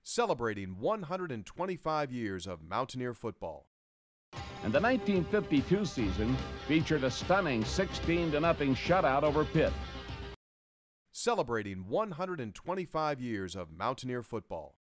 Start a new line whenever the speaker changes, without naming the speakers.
celebrating 125 years of Mountaineer football.
And the 1952 season featured a stunning 16-0 shutout over Pitt.
Celebrating 125 years of Mountaineer football.